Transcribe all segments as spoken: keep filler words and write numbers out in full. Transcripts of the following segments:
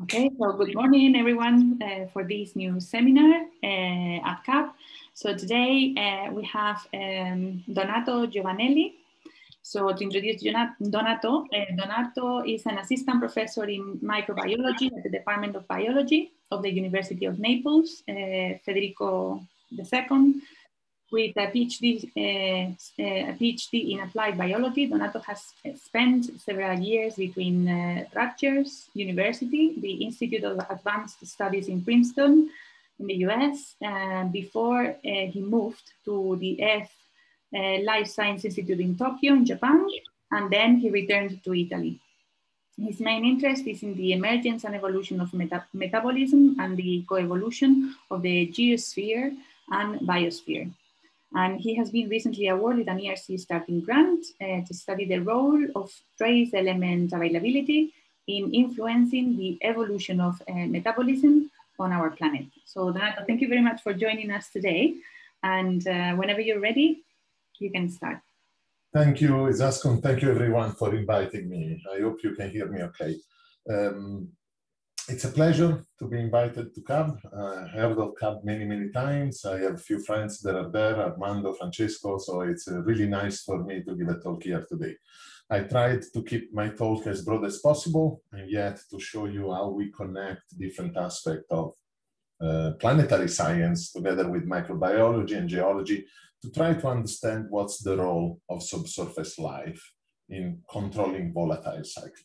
Okay, so good morning, everyone, uh, for this new seminar uh, at C A B. So today uh, we have um, Donato Giovanelli. So to introduce Donato, uh, Donato is an assistant professor in microbiology at the Department of Biology of the University of Naples, uh, Federico the Second. With a PhD, uh, a PhD in applied biology, Donato has spent several years between uh, Rutgers University, the Institute of Advanced Studies in Princeton, in the U S, uh, before uh, he moved to the F uh, Life Science Institute in Tokyo, in Japan, and then he returned to Italy. His main interest is in the emergence and evolution of meta metabolism and the coevolution of the geosphere and biosphere. And he has been recently awarded an E R C starting grant uh, to study the role of trace element availability in influencing the evolution of uh, metabolism on our planet. So Donato, thank you very much for joining us today. And uh, whenever you're ready, you can start. Thank you, Izaskun. Thank you, everyone, for inviting me. I hope you can hear me okay. Um, It's a pleasure to be invited to C A B. Uh, I heard of C A B many, many times. I have a few friends that are there, Armando, Francesco, so it's uh, really nice for me to give a talk here today. I tried to keep my talk as broad as possible, and yet to show you how we connect different aspects of uh, planetary science together with microbiology and geology to try to understand what's the role of subsurface life in controlling volatile cycling.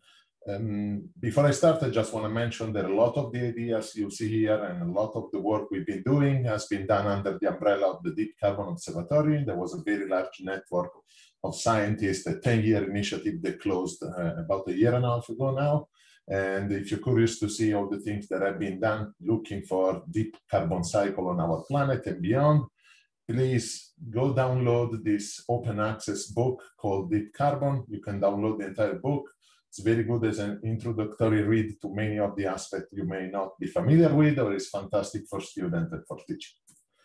Um, before I start, I just want to mention that a lot of the ideas you see here and a lot of the work we've been doing has been done under the umbrella of the Deep Carbon Observatory. There was a very large network of scientists, a ten-year initiative that closed uh, about a year and a half ago now. And if you're curious to see all the things that have been done looking for deep carbon cycle on our planet and beyond, please go download this open access book called Deep Carbon. You can download the entire book. It's very good as an introductory read to many of the aspects you may not be familiar with, or is fantastic for students and for teaching.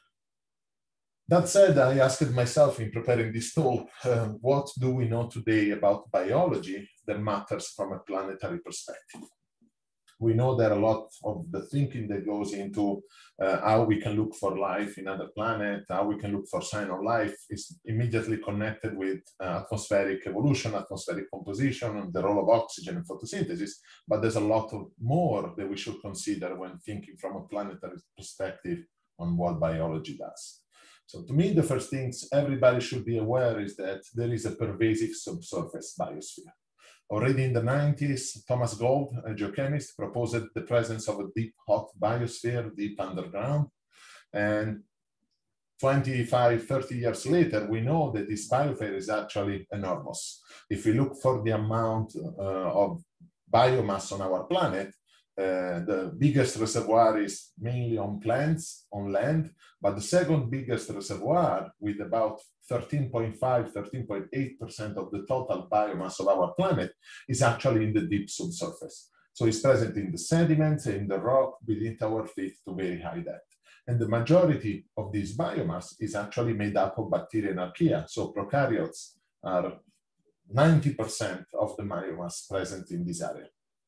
That said, I asked myself in preparing this talk, uh, what do we know today about biology that matters from a planetary perspective? We know that a lot of the thinking that goes into uh, how we can look for life in other planets, how we can look for sign of life is immediately connected with uh, atmospheric evolution, atmospheric composition, and the role of oxygen in photosynthesis. But there's a lot of more that we should consider when thinking from a planetary perspective on what biology does. So to me, the first things everybody should be aware is that there is a pervasive subsurface biosphere. Already in the nineties, Thomas Gold, a geochemist, proposed the presence of a deep, hot biosphere deep underground. And twenty-five, thirty years later, we know that this biosphere is actually enormous. If we look for the amount uh, of biomass on our planet, uh, the biggest reservoir is mainly on plants, on land, but the second biggest reservoir with about thirteen point five, thirteen point eight percent of the total biomass of our planet is actually in the deep subsurface. So it's present in the sediments, in the rock, beneath our feet to very high depth. And the majority of this biomass is actually made up of bacteria and archaea. So prokaryotes are ninety percent of the biomass present in this area.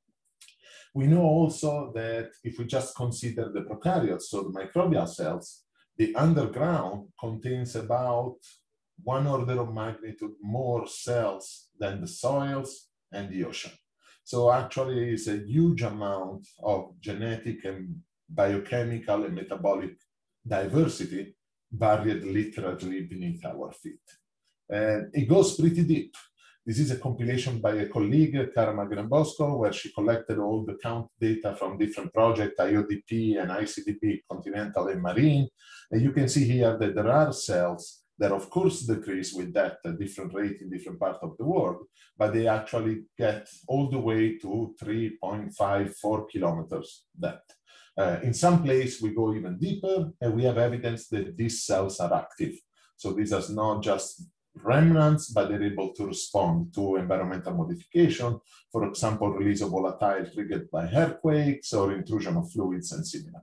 We know also that if we just consider the prokaryotes, so the microbial cells, the underground contains about one order of magnitude more cells than the soils and the ocean. So actually it's a huge amount of genetic and biochemical and metabolic diversity buried literally beneath our feet. And it goes pretty deep. This is a compilation by a colleague, Cara Magrambosco, where she collected all the count data from different projects, I O D P and I C D P, continental and marine. And you can see here that there are cells that of course decrease with depth at different rate in different parts of the world, but they actually get all the way to three point five four kilometers depth. Uh, in some place we go even deeper, and we have evidence that these cells are active. So these are not just remnants, but they're able to respond to environmental modification, for example, release of volatile triggered by earthquakes or intrusion of fluids and similar.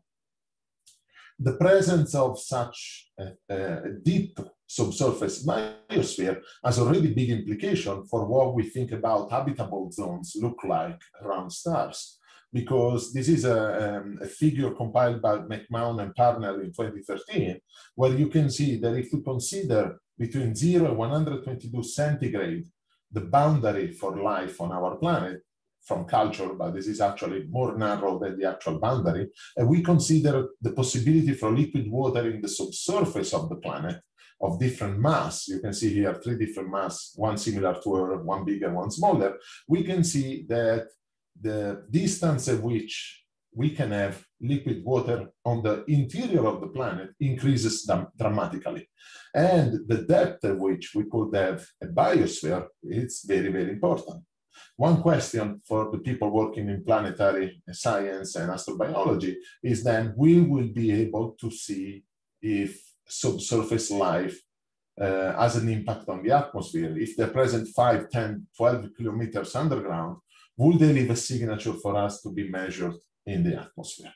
The presence of such a, a deep subsurface biosphere has already big implication for what we think about habitable zones look like around stars. because this is a, um, a figure compiled by McMahon and partner in twenty thirteen, where you can see that if we consider between zero and one hundred twenty-two centigrade, the boundary for life on our planet from culture, but this is actually more narrow than the actual boundary, and we consider the possibility for liquid water in the subsurface of the planet of different mass. You can see here three different mass, one similar to Earth, one bigger, one smaller. We can see that the distance at which we can have liquid water on the interior of the planet increases dramatically. And the depth at which we could have a biosphere is very, very important. One question for the people working in planetary science and astrobiology is then we will be able to see if subsurface life uh, has an impact on the atmosphere. If they're present five, ten, twelve kilometers underground, will they leave a signature for us to be measured in the atmosphere?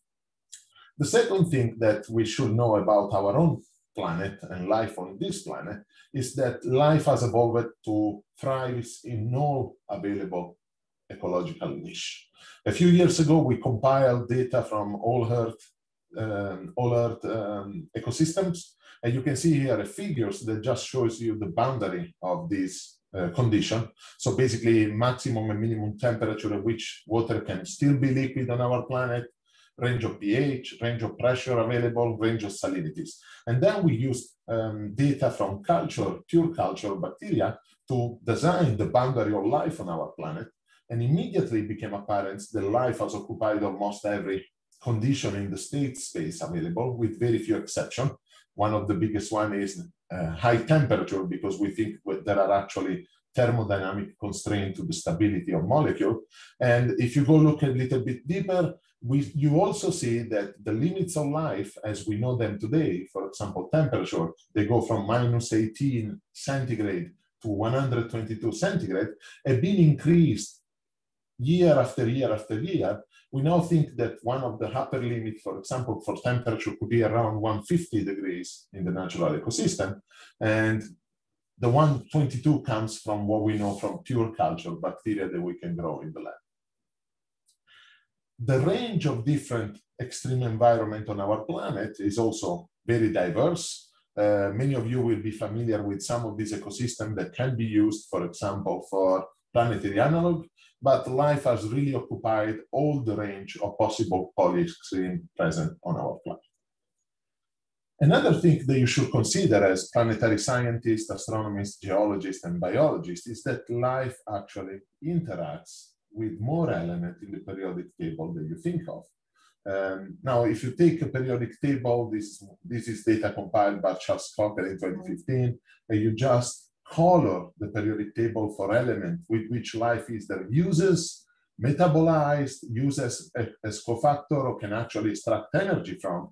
The second thing that we should know about our own planet and life on this planet is that life has evolved to thrive in all available ecological niche. A few years ago, we compiled data from all Earth, um, all Earth um, ecosystems, and you can see here a figures that just shows you the boundary of this uh, condition. So basically, maximum and minimum temperature at which water can still be liquid on our planet, range of pH, range of pressure available, range of salinities. And then we used um, data from culture, pure culture bacteria to design the boundary of life on our planet. And immediately became apparent that life has occupied almost every condition in the state space available, with very few exceptions. One of the biggest one is uh, high temperature, because we think there are actually thermodynamic constraints to the stability of molecule. And if you go look a little bit deeper, we, you also see that the limits of life as we know them today, for example, temperature, they go from minus eighteen centigrade to one hundred twenty-two centigrade, have been increased year after year after year. We now think that one of the upper limits, for example, for temperature could be around one hundred fifty degrees in the natural ecosystem. And the one hundred twenty-two comes from what we know from pure culture bacteria that we can grow in the lab. The range of different extreme environment on our planet is also very diverse. Uh, many of you will be familiar with some of these ecosystems that can be used, for example, for planetary analog, but life has really occupied all the range of possible polyextreme present on our planet. Another thing that you should consider as planetary scientists, astronomers, geologists, and biologists is that life actually interacts with more elements in the periodic table that you think of. Um, now, if you take a periodic table, this, this is data compiled by Charles Cocker in twenty fifteen, and you just color the periodic table for elements with which life either uses, metabolized, uses as cofactor, or can actually extract energy from,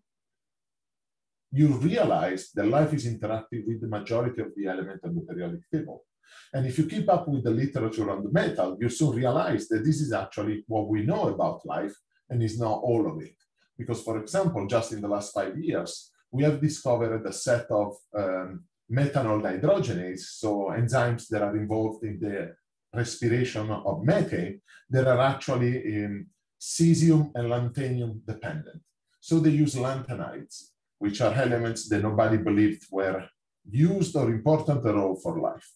you realize that life is interacting with the majority of the elements of the periodic table. And if you keep up with the literature on the metal, you soon realize that this is actually what we know about life, and is not all of it. Because, for example, just in the last five years, we have discovered a set of um, methanol dehydrogenase, so enzymes that are involved in the respiration of methane, that are actually in cesium and lanthanum dependent. So they use lanthanides, which are elements that nobody believed were used or important at all for life.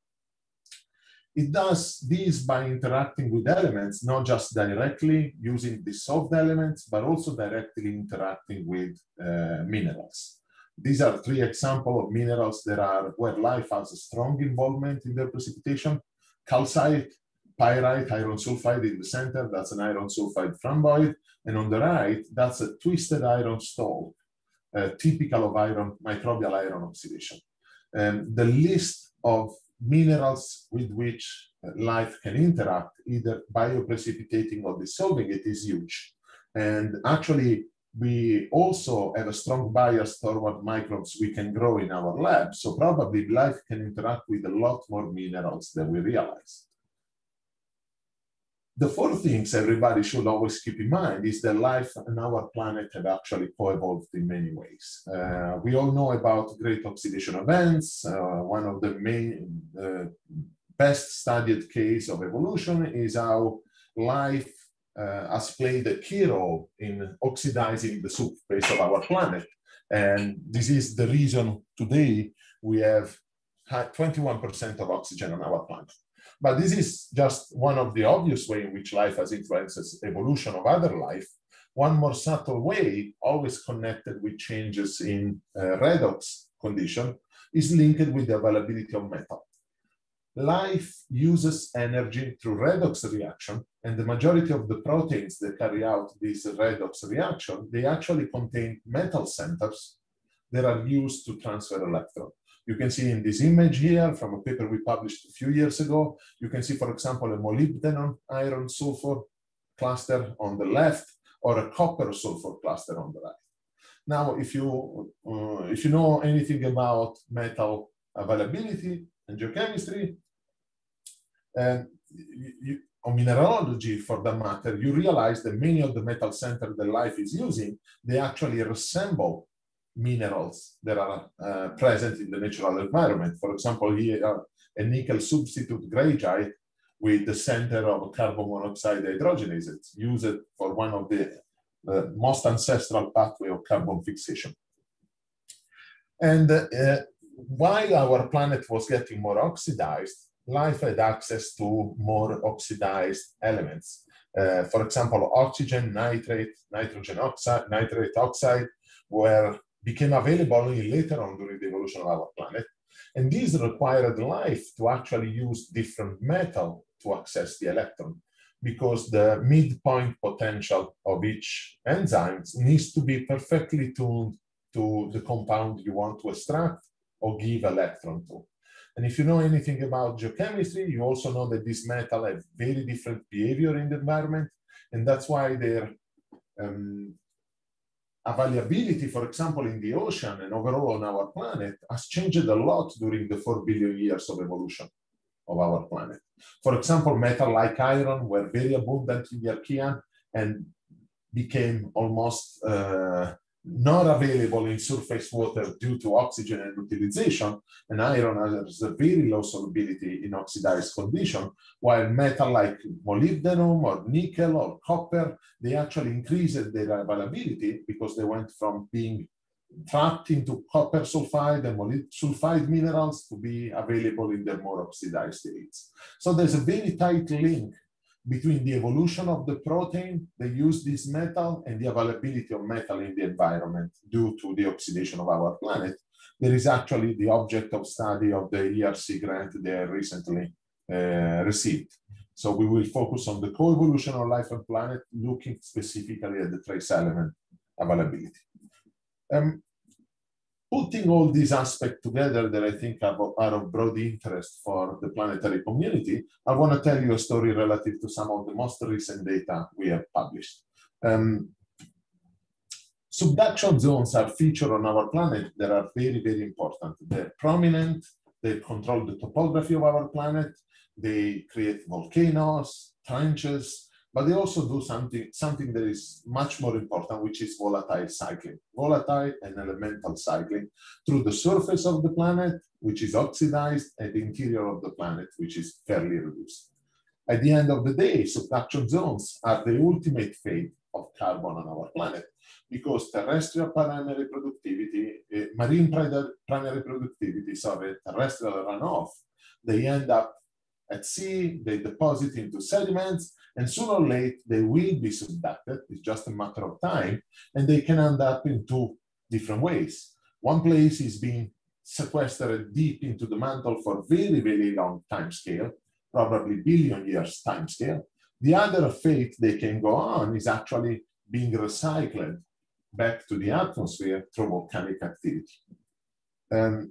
It does this by interacting with elements, not just directly using dissolved elements, but also directly interacting with uh, minerals. These are three examples of minerals that are where life has a strong involvement in their precipitation. Calcite, pyrite, iron sulfide in the center, that's an iron sulfide rhomboid. And on the right, that's a twisted iron stalk, uh, typical of iron, microbial iron oxidation. Um, the list of minerals with which life can interact, either bioprecipitating or dissolving it, is huge. And actually, we also have a strong bias toward microbes we can grow in our lab. So probably life can interact with a lot more minerals than we realize. The four things everybody should always keep in mind is that life on our planet have actually co-evolved in many ways. Uh, we all know about great oxidation events. Uh, one of the main, uh, best studied case of evolution is how life uh, has played a key role in oxidizing the surface of our planet. And this is the reason today we have had twenty-one percent of oxygen on our planet. But this is just one of the obvious ways in which life has influenced the evolution of other life. One more subtle way, always connected with changes in uh, redox condition, is linked with the availability of metal. Life uses energy through redox reaction, and the majority of the proteins that carry out this redox reaction, they actually contain metal centers that are used to transfer electrons. You can see in this image here from a paper we published a few years ago, you can see, for example, a molybdenum iron sulfur cluster on the left, or a copper sulfur cluster on the right. Now, if you, uh, if you know anything about metal availability and geochemistry, and you, you, or mineralogy for that matter, you realize that many of the metal centers that life is using, they actually resemble minerals that are uh, present in the natural environment. For example, here uh, a nickel substitute graphite with the center of carbon monoxide hydrogenase. It's used for one of the uh, most ancestral pathway of carbon fixation. And uh, while our planet was getting more oxidized, life had access to more oxidized elements. Uh, for example, oxygen, nitrate, nitrogen oxide, nitrate oxide were became available only later on during the evolution of our planet. And these required life to actually use different metal to access the electron, because the midpoint potential of each enzyme needs to be perfectly tuned to the compound you want to extract or give electron to. And if you know anything about geochemistry, you also know that these metals have very different behavior in the environment, and that's why their um, availability, for example, in the ocean and overall on our planet has changed a lot during the four billion years of evolution of our planet. For example, metal like iron were very abundant in the Archean and became almost uh, not available in surface water due to oxygen and utilization, and iron has a very low solubility in oxidized condition, while metal like molybdenum or nickel or copper, they actually increased their availability because they went from being trapped into copper sulfide and molybdenum sulfide minerals to be available in the more oxidized states. So there's a very tight link between the evolution of the protein that use this metal and the availability of metal in the environment due to the oxidation of our planet. There is actually the object of study of the E R C grant they recently uh, received. So we will focus on the co-evolution of life on planet, looking specifically at the trace element availability. Um, Putting all these aspects together that I think are, are of broad interest for the planetary community, I want to tell you a story relative to some of the most recent data we have published. Um, subduction zones are featured on our planet that are very, very important. They're prominent, they control the topography of our planet, they create volcanoes, trenches, but they also do something, something that is much more important, which is volatile cycling. Volatile and elemental cycling through the surface of the planet, which is oxidized, and the interior of the planet, which is fairly reduced. At the end of the day, subduction zones are the ultimate fate of carbon on our planet, because terrestrial primary productivity, uh, marine primary productivity, sorry, terrestrial runoff, they end up at sea, they deposit into sediments, and sooner or later they will be subducted. It's just a matter of time, and they can end up in two different ways. One place is being sequestered deep into the mantle for very, very long time scale, probably billion years time scale. The other fate they can go on is actually being recycled back to the atmosphere through volcanic activity. Um,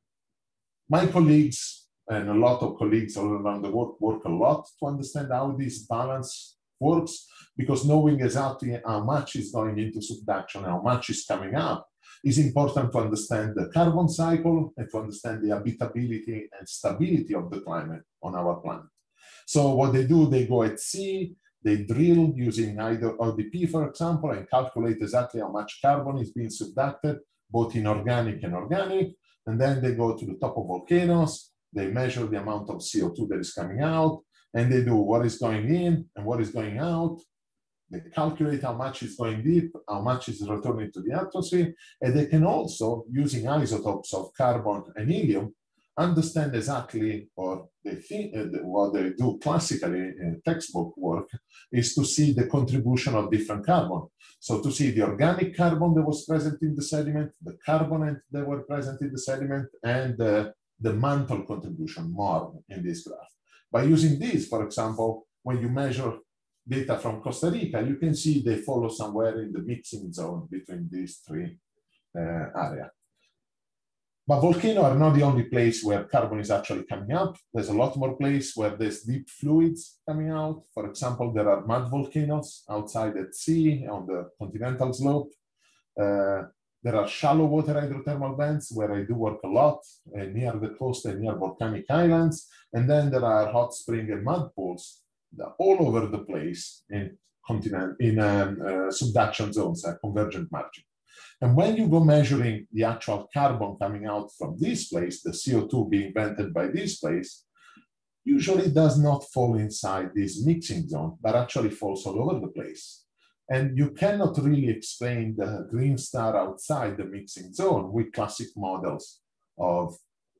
my colleagues and a lot of colleagues all around the world work a lot to understand how this balance works, because knowing exactly how much is going into subduction, how much is coming up, is important to understand the carbon cycle and to understand the habitability and stability of the climate on our planet. So what they do, they go at sea, they drill using either O D P, for example, and calculate exactly how much carbon is being subducted, both inorganic and organic, and then they go to the top of volcanoes. They measure the amount of C O two that is coming out, and they do what is going in and what is going out they calculate how much is going deep, how much is returning to the atmosphere, and they can also, using isotopes of carbon and helium, understand exactly, or they think uh, what they do classically in textbook work is to see the contribution of different carbon. So to see the organic carbon that was present in the sediment, the carbonate that were present in the sediment, and uh, the mantle contribution more in this graph. By using this, for example, when you measure data from Costa Rica, you can see they follow somewhere in the mixing zone between these three uh, areas. But volcanoes are not the only place where carbon is actually coming up. There's a lot more places where there's deep fluids coming out. For example, there are mud volcanoes outside at sea on the continental slope. Uh, there are shallow water hydrothermal vents where I do work a lot uh, near the coast and near volcanic islands. And then there are hot spring and mud pools all over the place in continent in um, uh, subduction zones, a convergent margin. And when you go measuring the actual carbon coming out from this place, the C O two being vented by this place, usually does not fall inside this mixing zone, but actually falls all over the place. And you cannot really explain the green star outside the mixing zone with classic models of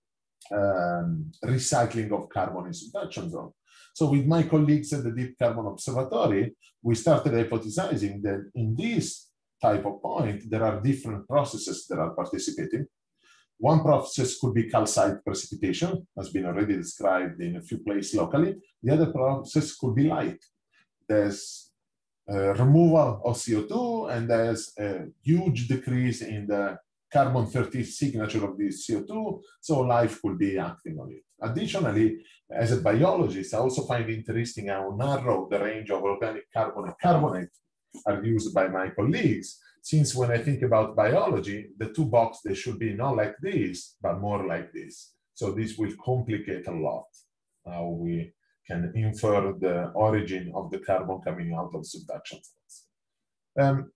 um, recycling of carbon in subduction zone. So with my colleagues at the Deep Carbon Observatory, we started hypothesizing that in this type of point, there are different processes that are participating. One process could be calcite precipitation, has been already described in a few places locally. The other process could be light. There's a removal of C O two, and there's a huge decrease in the carbon thirteen signature of this C O two, so life could be acting on it. Additionally, as a biologist, I also find interesting how narrow the range of organic carbon and carbonate are used by my colleagues, since when I think about biology, the two boxes, they should be not like this, but more like this. So this will complicate a lot how we can infer the origin of the carbon coming out of subduction zones. Um,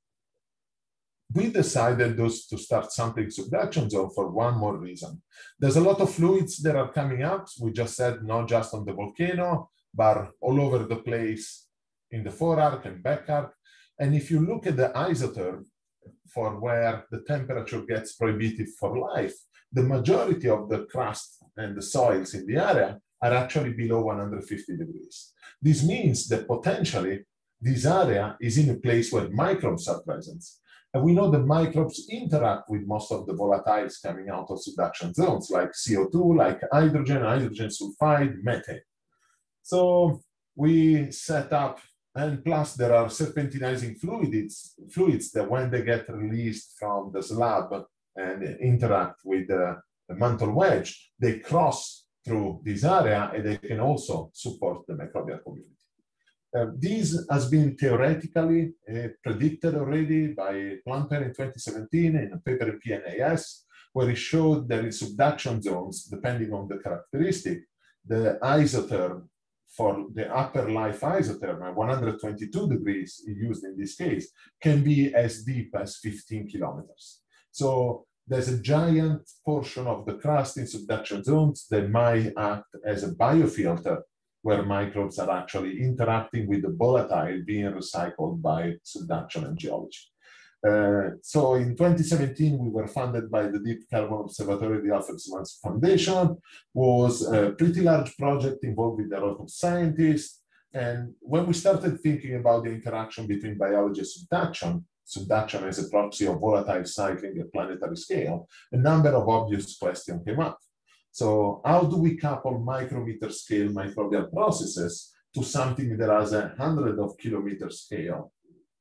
we decided those to start sampling subduction zone for one more reason. There's a lot of fluids that are coming up. We just said not just on the volcano, but all over the place in the forearc and back arc. And if you look at the isotherm for where the temperature gets prohibitive for life, the majority of the crust and the soils in the area are actually below one hundred fifty degrees. This means that potentially this area is in a place where microbes are present. And we know that microbes interact with most of the volatiles coming out of subduction zones, like C O two, like hydrogen, hydrogen sulfide, methane. So we set up, and plus there are serpentinizing fluids, fluids that when they get released from the slab and interact with the, the mantle wedge, they cross through this area and they can also support the microbial community. Uh, this has been theoretically uh, predicted already by Plumper in twenty seventeen in a paper in P N A S, where he showed that in subduction zones, depending on the characteristic, the isotherm for the upper life isotherm at one hundred twenty-two degrees used in this case can be as deep as fifteen kilometers. So there's a giant portion of the crust in subduction zones that might act as a biofilter where microbes are actually interacting with the volatile being recycled by subduction and geology. Uh, so in twenty seventeen, we were funded by the Deep Carbon Observatory, the Alfred Swansea Foundation. Was a pretty large project involving a lot of scientists. And when we started thinking about the interaction between biology and subduction, subduction as a proxy of volatile cycling at planetary scale, a number of obvious questions came up. So how do we couple micrometer scale microbial processes to something that has a hundred of kilometer scale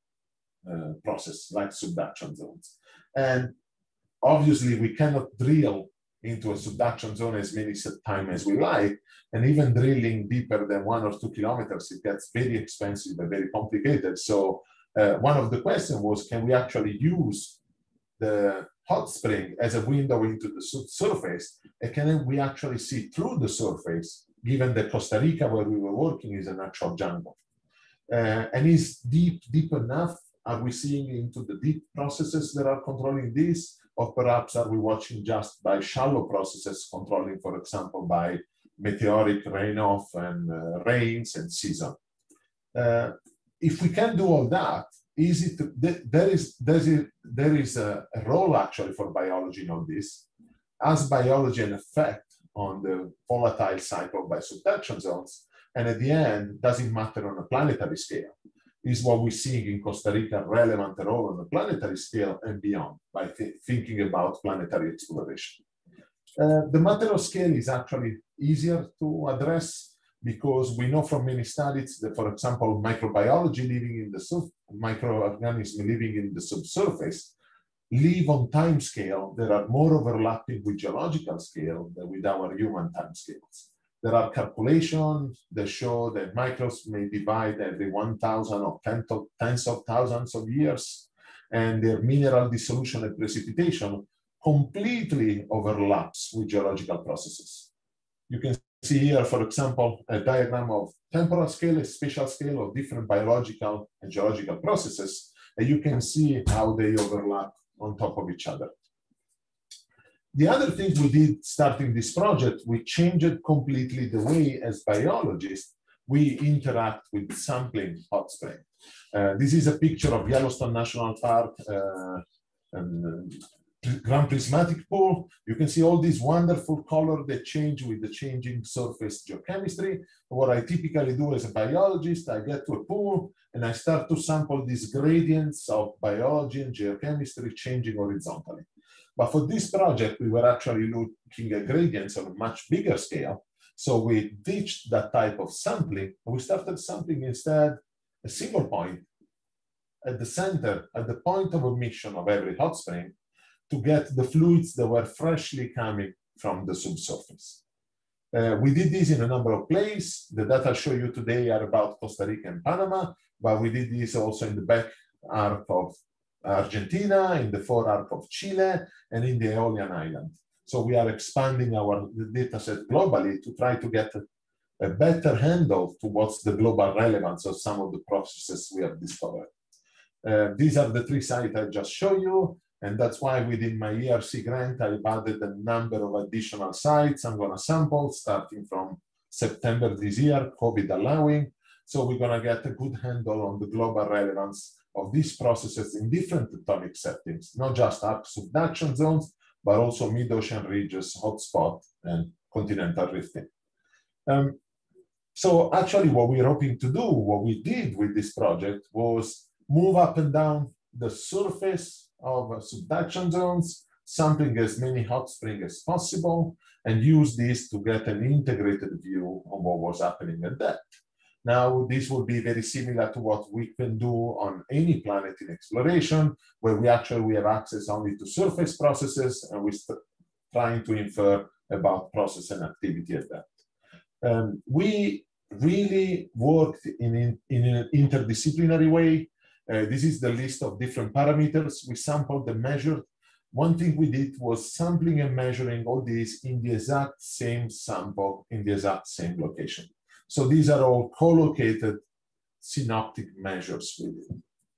uh, process like subduction zones? And obviously we cannot drill into a subduction zone as many times as we like, and even drilling deeper than one or two kilometers, it gets very expensive and very complicated. So uh, one of the questions was, can we actually use the hot spring as a window into the surface, and can we actually see through the surface, given that Costa Rica, where we were working, is a natural jungle? Uh, and is deep, deep enough? Are we seeing into the deep processes that are controlling this? Or perhaps are we watching just by shallow processes controlling, for example, by meteoric rain-off and uh, rains and season? Uh, if we can do all that, is it, there is, there is, there is a, a role actually for biology in all this. Has biology an effect on the volatile cycle by subduction zones? And at the end, does it matter on a planetary scale? Is what we're seeing in Costa Rica relevant at all on the planetary scale and beyond by th thinking about planetary exploration? Uh, the matter of scale is actually easier to address because we know from many studies that, for example, microbiology living in the sub microorganisms living in the subsurface live on time scale that are more overlapping with geological scale than with our human time scales. There are calculations that show that microbes may divide every one thousand or tens of thousands of years, and their mineral dissolution and precipitation completely overlaps with geological processes. You can see here, for example, a diagram of temporal scale and spatial scale of different biological and geological processes, and you can see how they overlap on top of each other. The other thing we did starting this project, we changed completely the way as biologists we interact with sampling hot spring. Uh, this is a picture of Yellowstone National Park uh, um, Grand Prismatic Pool. You can see all these wonderful colors that change with the changing surface geochemistry. What I typically do as a biologist, I get to a pool and I start to sample these gradients of biology and geochemistry changing horizontally. But for this project, we were actually looking at gradients on a much bigger scale. So we ditched that type of sampling and we started sampling instead a single point at the center, at the point of emission of every hot spring, to get the fluids that were freshly coming from the subsurface. Uh, we did this in a number of places. The data I'll show you today are about Costa Rica and Panama, but we did this also in the back arc of Argentina, in the fore arc of Chile, and in the Aeolian Islands. So we are expanding our data set globally to try to get a, a better handle to what's the global relevance of some of the processes we have discovered. Uh, these are the three sites I just showed you. And that's why within my E R C grant, I've added a number of additional sites I'm going to sample starting from September this year, COVID allowing. So we're going to get a good handle on the global relevance of these processes in different tectonic settings, not just arc subduction zones, but also mid-ocean ridges, hotspot, and continental rifting. Um, so actually what we're hoping to do, what we did with this project was move up and down the surface of uh, subduction zones, sampling as many hot springs as possible, and use this to get an integrated view on what was happening at depth. Now, this will be very similar to what we can do on any planet in exploration, where we actually we have access only to surface processes, and we're trying to infer about process and activity at depth. Um, we really worked in, in, in an interdisciplinary way. Uh, this is the list of different parameters we sampled and measured. One thing we did was sampling and measuring all these in the exact same sample, in the exact same location. So these are all co-located synoptic measures we did.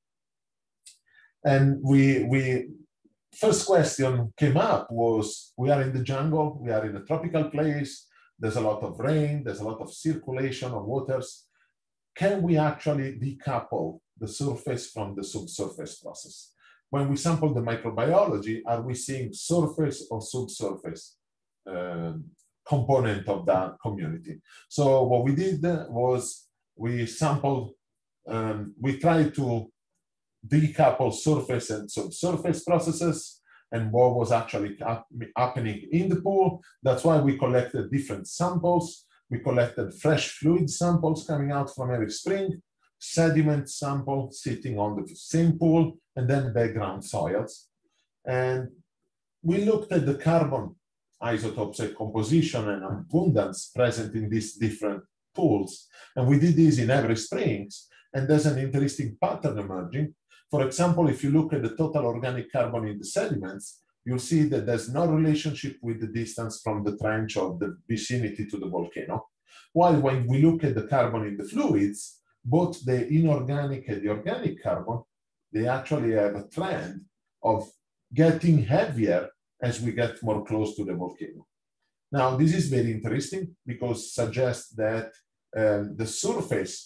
And we, we, first question came up was, we are in the jungle, we are in a tropical place, there's a lot of rain, there's a lot of circulation of waters. Can we actually decouple the surface from the subsurface process? When we sample the microbiology, are we seeing surface or subsurface uh, component of that community? So what we did was we sampled, um, we tried to decouple surface and subsurface processes and what was actually happening in the pool. That's why we collected different samples. We collected fresh fluid samples coming out from every spring, sediment sample sitting on the same pool, and then background soils. And we looked at the carbon isotopes and composition and abundance present in these different pools. And we did this in every springs, and there's an interesting pattern emerging. For example, if you look at the total organic carbon in the sediments, you'll see that there's no relationship with the distance from the trench or the vicinity to the volcano. While when we look at the carbon in the fluids, both the inorganic and the organic carbon, they actually have a trend of getting heavier as we get more close to the volcano. Now, this is very interesting because it suggests that um, the surface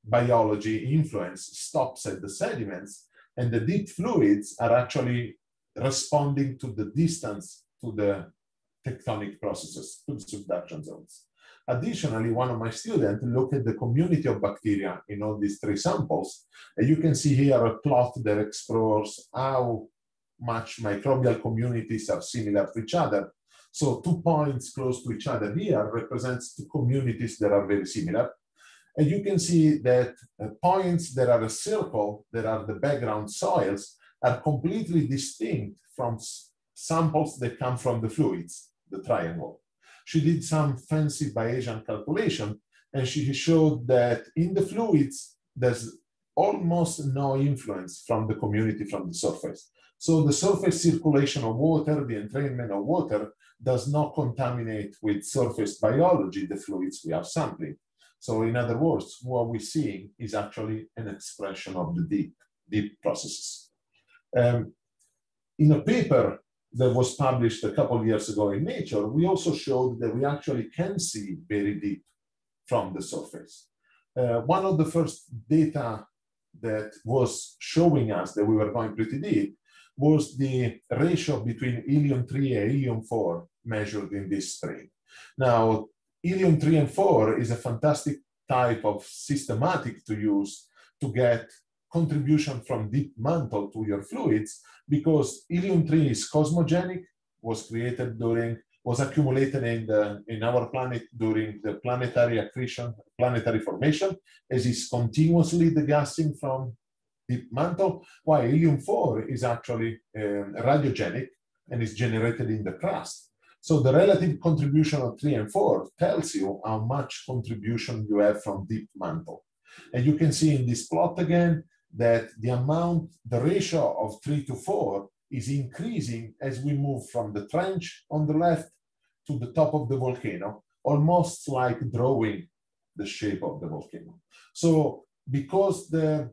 biology influence stops at the sediments, and the deep fluids are actually responding to the distance to the tectonic processes, to the subduction zones. Additionally, one of my students looked at the community of bacteria in all these three samples, and you can see here a plot that explores how much microbial communities are similar to each other. So two points close to each other here represents two communities that are very similar. And you can see that uh, points that are a circle, that are the background soils, are completely distinct from samples that come from the fluids, the triangle. She did some fancy Bayesian calculation, and she showed that in the fluids, there's almost no influence from the community from the surface. So the surface circulation of water, the entrainment of water, does not contaminate with surface biology the fluids we are sampling. So in other words, what we're seeing is actually an expression of the deep, deep processes. Um, in a paper that was published a couple of years ago in Nature, we also showed that we actually can see very deep from the surface. Uh, one of the first data that was showing us that we were going pretty deep was the ratio between helium three and helium four measured in this spring. Now, helium three and four is a fantastic type of systematic to use to get contribution from deep mantle to your fluids, because helium three is cosmogenic, was created during, was accumulated in, the, in our planet during the planetary accretion, planetary formation, as is continuously degassing from deep mantle, while helium four is actually um, radiogenic and is generated in the crust. So the relative contribution of three and four tells you how much contribution you have from deep mantle. And you can see in this plot again that the amount, the ratio of three to four is increasing as we move from the trench on the left to the top of the volcano, almost like drawing the shape of the volcano. So because the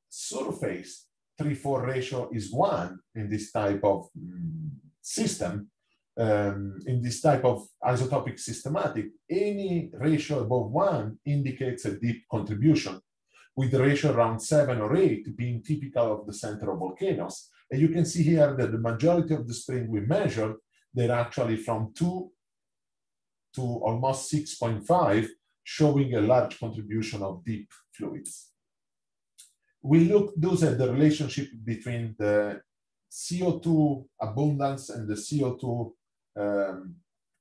surface three four ratio is one in this type of mm, system, um, in this type of isotopic systematic, any ratio above one indicates a deep contribution, with the ratio around seven or eight being typical of the center of volcanoes. And you can see here that the majority of the spring we measured, they're actually from two to almost six point five, showing a large contribution of deep fluids. We looked those at the relationship between the C O two abundance and the C O two um,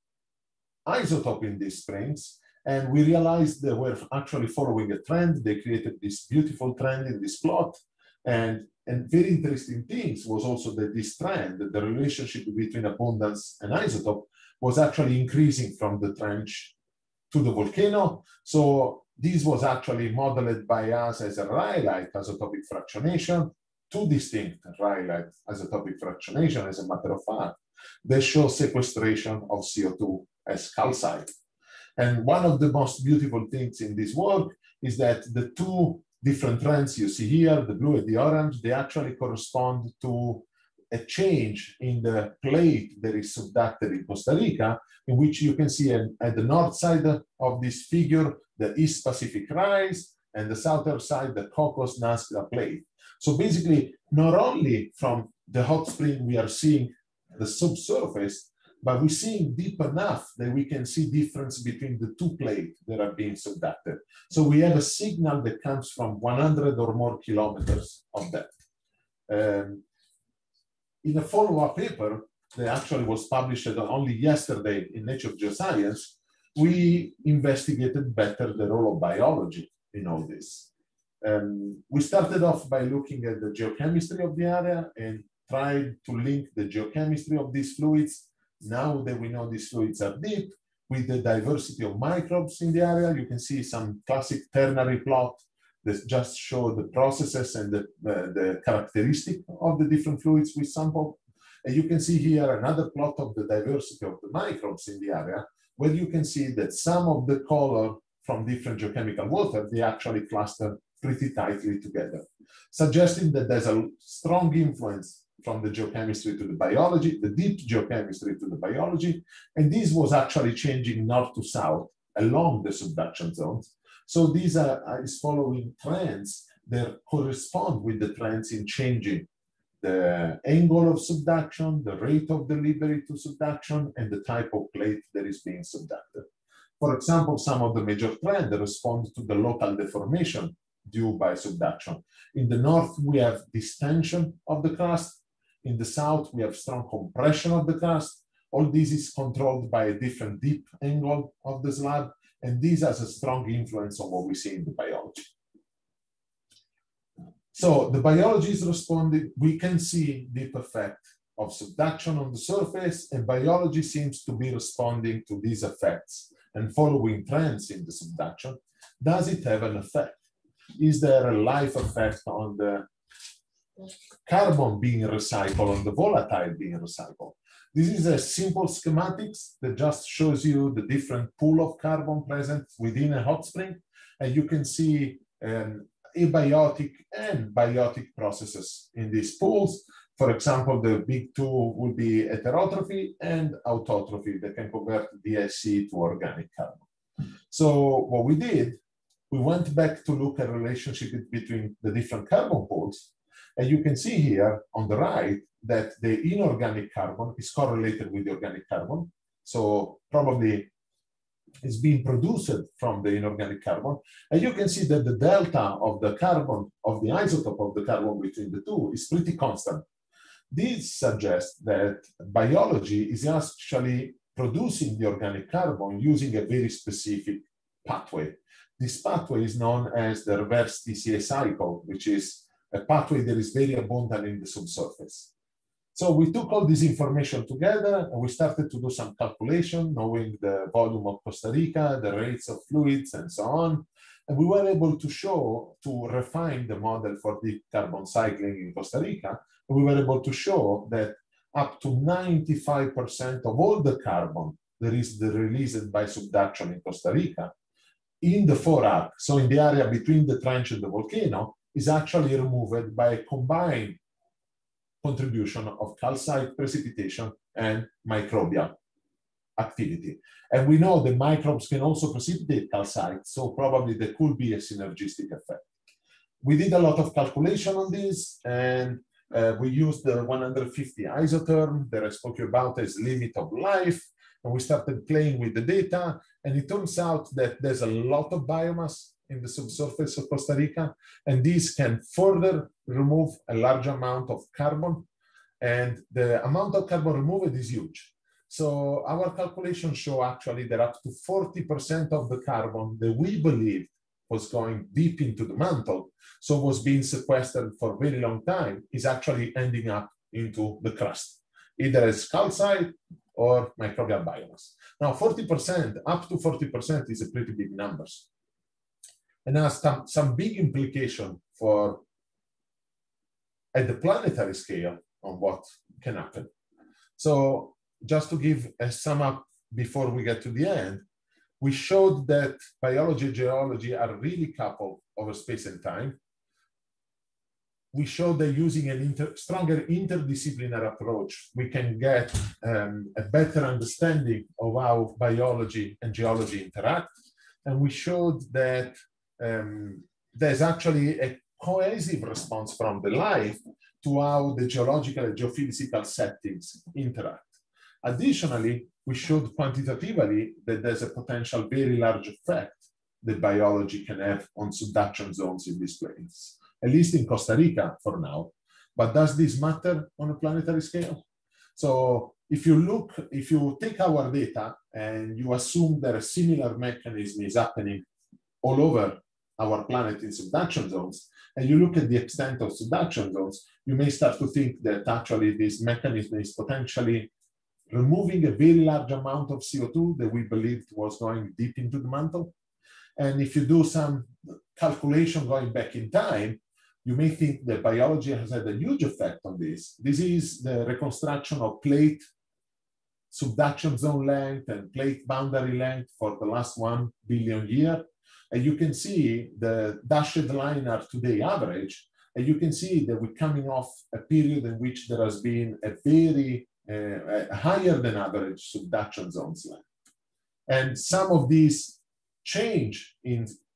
isotope in these springs, and we realized they were actually following a trend. They created this beautiful trend in this plot, and, and very interesting things was also that this trend, the relationship between abundance and isotope, was actually increasing from the trench to the volcano. So this was actually modeled by us as a rhyolite isotopic fractionation, two distinct rhyolite isotopic fractionation, as a matter of fact, that show sequestration of C O two as calcite. And one of the most beautiful things in this work is that the two different trends you see here, the blue and the orange, they actually correspond to a change in the plate that is subducted in Costa Rica, in which you can see at, at the north side of this figure, the East Pacific rise, and the southern side, the Cocos-Nazca plate. So basically, not only from the hot spring we are seeing the subsurface, but we're seeing deep enough that we can see difference between the two plates that are being subducted. So we have a signal that comes from one hundred or more kilometers of depth. Um, in a follow-up paper that actually was published only yesterday in Nature Geoscience, we investigated better the role of biology in all this. Um, we started off by looking at the geochemistry of the area and tried to link the geochemistry of these fluids. Now that we know these fluids are deep, with the diversity of microbes in the area, you can see some classic ternary plot that just show the processes and the, uh, the characteristic of the different fluids we sampled. And you can see here another plot of the diversity of the microbes in the area, where you can see that some of the color from different geochemical water, they actually cluster pretty tightly together, suggesting that there's a strong influence from the geochemistry to the biology, the deep geochemistry to the biology, and this was actually changing north to south along the subduction zones. So these are is following trends that correspond with the trends in changing the angle of subduction, the rate of delivery to subduction, and the type of plate that is being subducted. For example, some of the major trends respond to the local deformation due by subduction. In the north, we have distension of the crust. In the south, we have strong compression of the crust. All this is controlled by a different dip angle of the slab, and this has a strong influence on what we see in the biology. So the biology is responding. We can see deep effect of subduction on the surface, and biology seems to be responding to these effects and following trends in the subduction. Does it have an effect? Is there a life effect on the carbon being recycled, on the volatile being recycled? This is a simple schematics that just shows you the different pool of carbon present within a hot spring, and you can see um, abiotic and biotic processes in these pools. For example, the big two will be heterotrophy and autotrophy that can convert D I C to organic carbon. So what we did, we went back to look at the relationship between the different carbon pools. And you can see here on the right that the inorganic carbon is correlated with the organic carbon. So probably it's being produced from the inorganic carbon. And you can see that the delta of the carbon, of the isotope of the carbon between the two is pretty constant. This suggests that biology is actually producing the organic carbon using a very specific pathway. This pathway is known as the reverse T C A cycle, which is a pathway that is very abundant in the subsurface. So we took all this information together and we started to do some calculation, knowing the volume of Costa Rica, the rates of fluids, and so on. And we were able to show, to refine the model for deep carbon cycling in Costa Rica. And we were able to show that up to ninety-five percent of all the carbon that is released by subduction in Costa Rica in the forearc, so in the area between the trench and the volcano, is actually removed by a combined contribution of calcite precipitation and microbial activity. And we know that microbes can also precipitate calcite, so probably there could be a synergistic effect. We did a lot of calculation on this, and uh, we used the one hundred fifty isotherm that I spoke about as limit of life, and we started playing with the data, and it turns out that there's a lot of biomass in the subsurface of Costa Rica, and these can further remove a large amount of carbon, and the amount of carbon removed is huge. So our calculations show actually that up to forty percent of the carbon that we believed was going deep into the mantle, so was being sequestered for a very long time, is actually ending up into the crust, either as calcite or microbial biomass. Now, forty percent, up to forty percent is a pretty big number. And has some, some big implication for, at the planetary scale, on what can happen. So just to give a sum up before we get to the end, we showed that biology and geology are really coupled over space and time. We showed that using a inter, stronger interdisciplinary approach, we can get um, a better understanding of how biology and geology interact. And we showed that um, there's actually a cohesive response from the life to how the geological and geophysical settings interact. Additionally, we showed quantitatively that there's a potential very large effect that biology can have on subduction zones in these plains, at least in Costa Rica for now. But does this matter on a planetary scale? So if you look, if you take our data and you assume that a similar mechanism is happening all over our planet in subduction zones, and you look at the extent of subduction zones, you may start to think that actually this mechanism is potentially removing a very large amount of C O two that we believed was going deep into the mantle. And if you do some calculation going back in time, you may think that biology has had a huge effect on this. This is the reconstruction of plate subduction zone length and plate boundary length for the last one billion years. And you can see the dashed line are today average. And you can see that we're coming off a period in which there has been a very uh, a higher than average subduction zones length. And some of these change in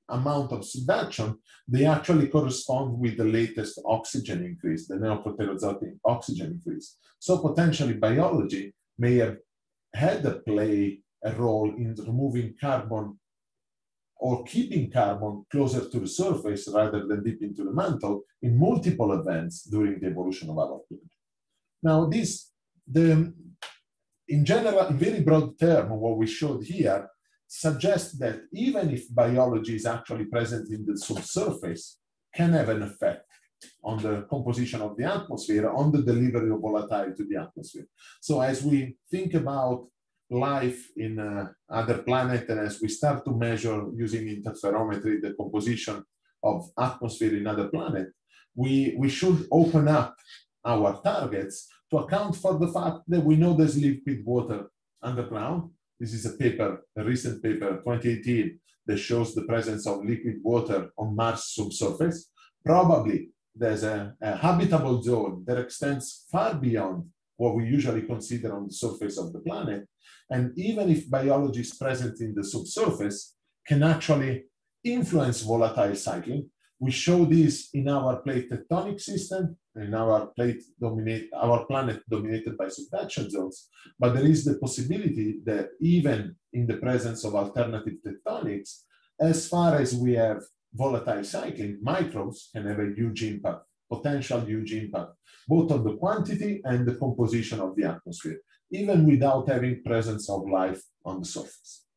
amount of subduction, they actually correspond with the latest oxygen increase, the neoproterozoic oxygen increase. So potentially biology may have had a play a role in removing carbon or keeping carbon closer to the surface rather than deep into the mantle in multiple events during the evolution of our planet. Now, this, the, in general, in very broad term, what we showed here suggests that even if biology is actually present in the subsurface, can have an effect on the composition of the atmosphere, on the delivery of volatile to the atmosphere. So as we think about life in uh, other planets, and as we start to measure using interferometry the composition of atmosphere in other planets, we, we should open up our targets to account for the fact that we know there's liquid water underground. This is a paper, a recent paper, twenty eighteen, that shows the presence of liquid water on Mars subsurface. Probably there's a, a habitable zone that extends far beyond what we usually consider on the surface of the planet. And even if biology is present in the subsurface, can actually influence volatile cycling. We show this in our plate tectonic system, in our plate dominate, our planet dominated by subduction zones. But there is the possibility that even in the presence of alternative tectonics, as far as we have volatile cycling, microbes can have a huge impact, potential huge impact, both on the quantity and the composition of the atmosphere, even without having presence of life on the surface.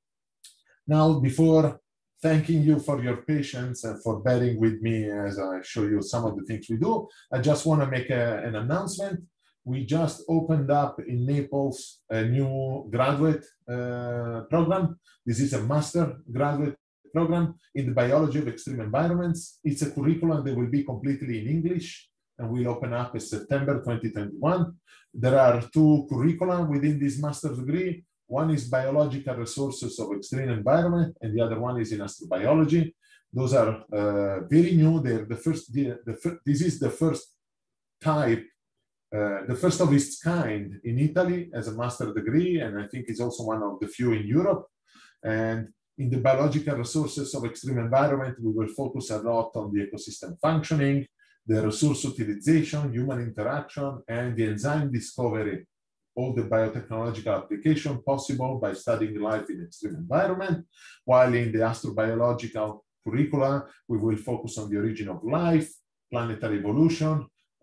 Now, before thanking you for your patience and for bearing with me as I show you some of the things we do, I just want to make a, an announcement. We just opened up in Naples a new graduate uh, program. This is a master graduate program in the biology of extreme environments. It's a curriculum that will be completely in English and will open up in September twenty twenty-one. There are two curricula within this master's degree. One is biological resources of extreme environment, and the other one is in astrobiology. Those are uh, very new. They're the first, the, the, this is the first type, uh, the first of its kind in Italy as a master degree, and I think it's also one of the few in Europe. And in the biological resources of extreme environment, we will focus a lot on the ecosystem functioning, the resource utilization, human interaction, and the enzyme discovery, all the biotechnological application possible by studying life in extreme environment. While in the astrobiological curricula, we will focus on the origin of life, planetary evolution,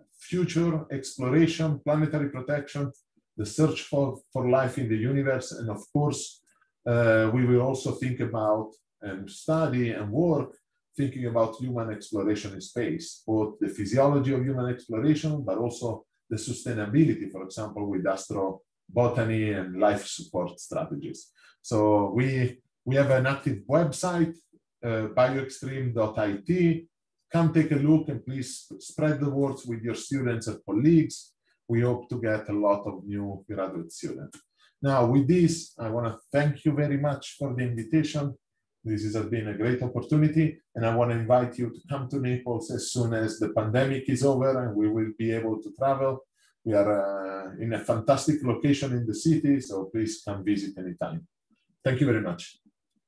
future exploration, planetary protection, the search for, for life in the universe, and of course, uh, we will also think about and study and work thinking about human exploration in space, both the physiology of human exploration, but also the sustainability, for example, with astrobotany and life support strategies. So we, we have an active website, uh, bioextreme dot I T. Come take a look and please spread the words with your students and colleagues. We hope to get a lot of new graduate students. Now, with this, I want to thank you very much for the invitation. This has been a great opportunity, and I want to invite you to come to Naples as soon as the pandemic is over and we will be able to travel. We are uh, in a fantastic location in the city, so please come visit anytime. Thank you very much.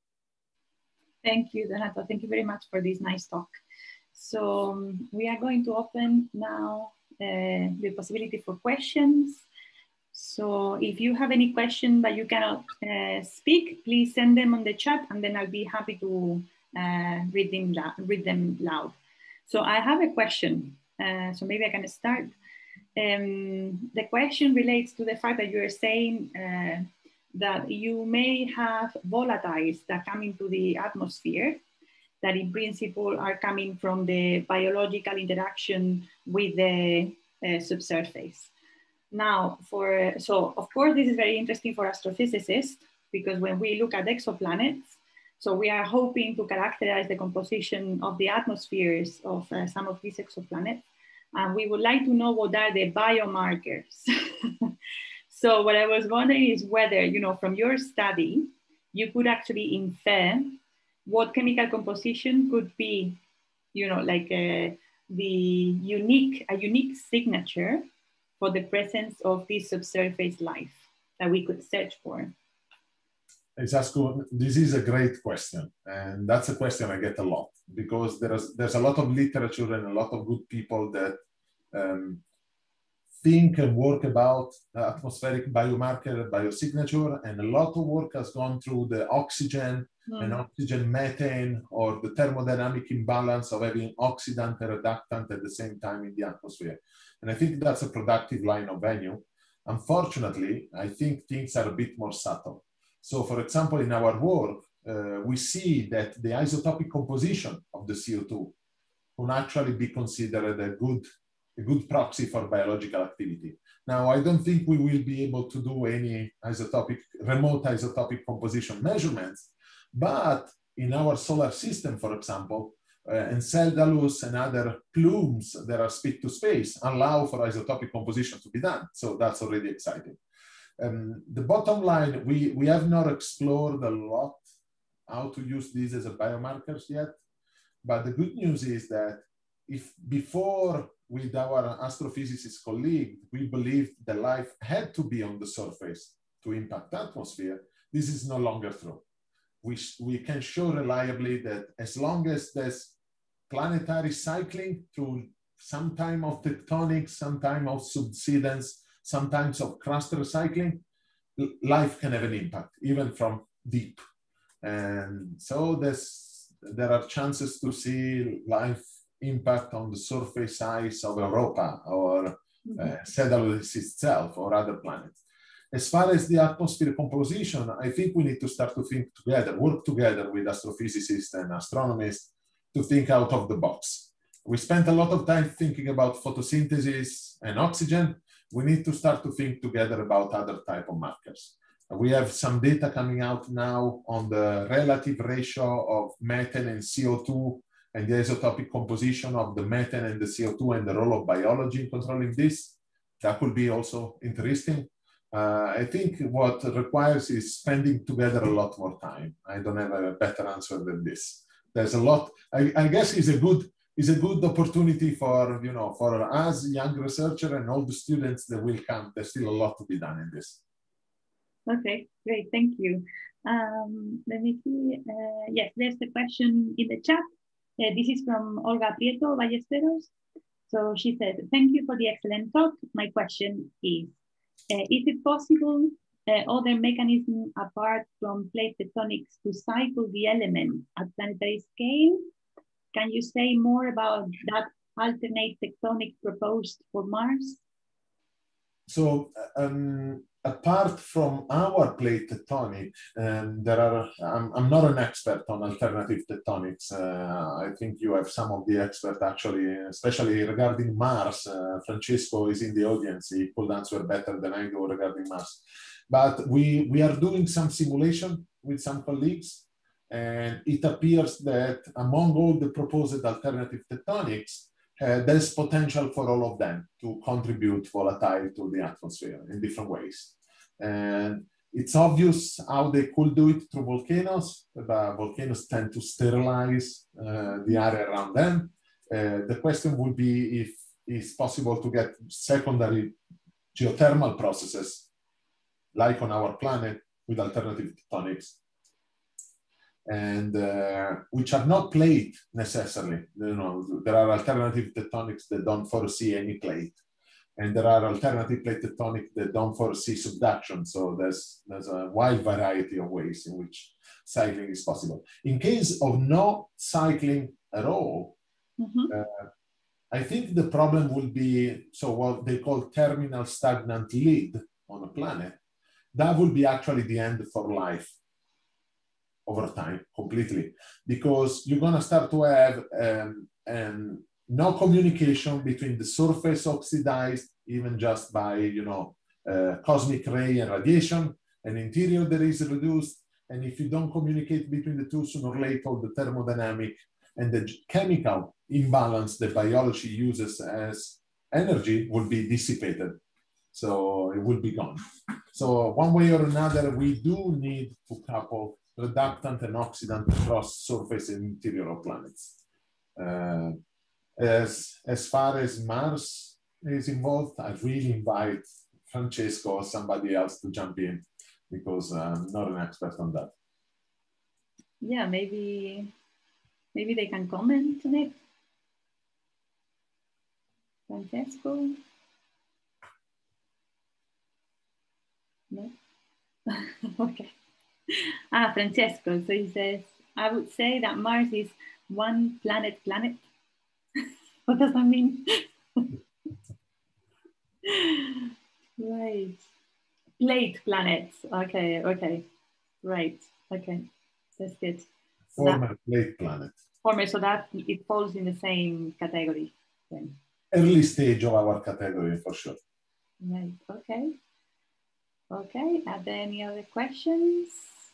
Thank you, Donato. Thank you very much for this nice talk. So um, we are going to open now uh, the possibility for questions. So if you have any question but you cannot uh, speak, please send them on the chat and then I'll be happy to uh, read, them read them loud. So I have a question, uh, so maybe I can start. Um, the question relates to the fact that you're saying uh, that you may have volatiles that come into the atmosphere that in principle are coming from the biological interaction with the uh, subsurface. Now, for, so of course, this is very interesting for astrophysicists because when we look at exoplanets, so we are hoping to characterize the composition of the atmospheres of uh, some of these exoplanets. And we would like to know what are the biomarkers. So what I was wondering is whether, you know, from your study, you could actually infer what chemical composition could be, you know, like uh, the unique, a unique signature for the presence of this subsurface life that we could search for. Izaskun, this is a great question. And that's a question I get a lot because there's, there's a lot of literature and a lot of good people that um, think and work about atmospheric biomarker biosignature, and a lot of work has gone through the oxygen mm. and oxygen methane, or the thermodynamic imbalance of having oxidant and reductant at the same time in the atmosphere. And I think that's a productive line of venue. Unfortunately, I think things are a bit more subtle. So for example, in our work, uh, we see that the isotopic composition of the C O two can actually be considered a good a good proxy for biological activity. Now, I don't think we will be able to do any isotopic, remote isotopic composition measurements, but in our solar system, for example, uh, Enceladus and other plumes that are speak to space allow for isotopic composition to be done. So that's already exciting. Um, the bottom line, we, we have not explored a lot how to use these as a biomarkers yet, but the good news is that if before with our astrophysicist colleague, we believed the life had to be on the surface to impact the atmosphere, this is no longer true. We, we can show reliably that as long as there's planetary cycling through some time of tectonics, some time of subsidence, sometimes of crust recycling, life can have an impact, even from deep. And so there's, there are chances to see life impact on the surface ice of Europa or uh, Enceladus itself or other planets. As far as the atmosphere composition, I think we need to start to think together, work together with astrophysicists and astronomers to think out of the box. We spent a lot of time thinking about photosynthesis and oxygen. We need to start to think together about other type of markers. We have some data coming out now on the relative ratio of methane and C O two and the isotopic composition of the methane and the C O two and the role of biology in controlling this. That could be also interesting. Uh, I think what requires is spending together a lot more time. I don't have a better answer than this. There's a lot, I, I guess it's a good, it's a good opportunity for, you know, for us, young researchers and all the students that will come. There's still a lot to be done in this. Okay, great, thank you. Um, let me see, uh, yes, there's a question in the chat. Uh, this is from Olga Prieto Ballesteros. So she said, thank you for the excellent talk. My question is, uh, is it possible uh, other mechanisms apart from plate tectonics to cycle the element at planetary scale? Can you say more about that alternate tectonic proposed for Mars? So um, apart from our plate tectonic, um, there are, I'm, I'm not an expert on alternative tectonics. Uh, I think you have some of the experts actually, especially regarding Mars. Uh, Francesco is in the audience. He could answer better than I do regarding Mars. But we, we are doing some simulation with some colleagues. And it appears that among all the proposed alternative tectonics, Uh, there's potential for all of them to contribute volatile to the atmosphere in different ways. And it's obvious how they could do it through volcanoes, but volcanoes tend to sterilize uh, the area around them. Uh, the question would be if it's possible to get secondary geothermal processes, like on our planet, with alternative tectonics. And uh, which are not plate necessarily. You know, there are alternative tectonics that don't foresee any plate, and there are alternative plate tectonics that don't foresee subduction. So there's there's a wide variety of ways in which cycling is possible. In case of no cycling at all, mm-hmm. uh, I think the problem will be so what they call terminal stagnant lead on a planet. That will be actually the end for life over time, completely, because you're gonna start to have um, um, no communication between the surface oxidized, even just by, you know, uh, cosmic ray and radiation, and interior that is reduced. And if you don't communicate between the two, sooner or later, the thermodynamic and the chemical imbalance that biology uses as energy will be dissipated. So it will be gone. So one way or another, we do need to couple reductant and oxidant across surface and interior of planets. Uh, as, as far as Mars is involved, I really invite Francesco or somebody else to jump in because I'm not an expert on that. Yeah, maybe, maybe they can comment on it. Francesco? No? Okay. Ah, Francesco, so he says, I would say that Mars is one planet planet. What does that mean? Right. Plate planets. Okay, okay. Right. Okay. That's good. Former that, plate planet. Former, so that it falls in the same category then. Early stage of our category for sure. Right. Okay. Okay. Are there any other questions?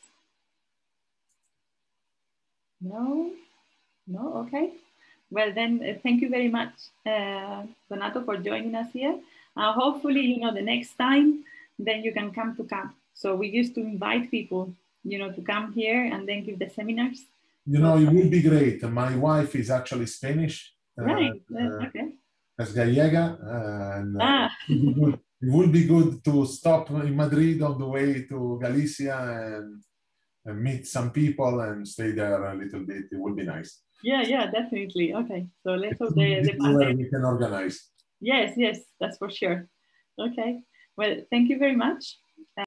No? No? Okay. Well, then, uh, thank you very much, uh, Donato, for joining us here. Uh, hopefully, you know, the next time, then you can come to camp. So we used to invite people, you know, to come here and then give the seminars. You know, it will be great. My wife is actually Spanish. Right. Uh, Uh, okay. As gallega, and uh, Ah. it, would it would be good to stop in Madrid on the way to Galicia and, and meet some people and stay there a little bit. It would be nice. Yeah, yeah, definitely. Okay, so let's hope the, the pandemic. We can organize. Yes, yes, that's for sure. Okay, well, thank you very much.